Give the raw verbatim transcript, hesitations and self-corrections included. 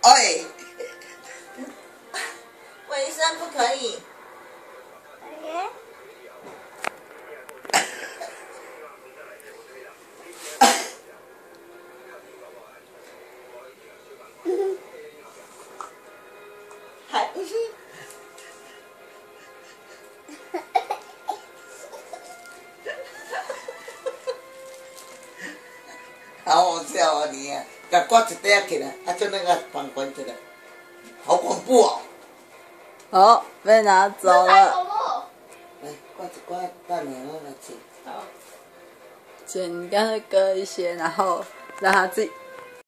哎， 卫生不可以。还。 好好笑啊你啊！给挂一点起来，啊，就那个绑关起来，好恐怖哦！ 哦，被拿走了。 来，挂一挂，大娘我来剪。 好。 剪，你干脆割一些，然后让它自己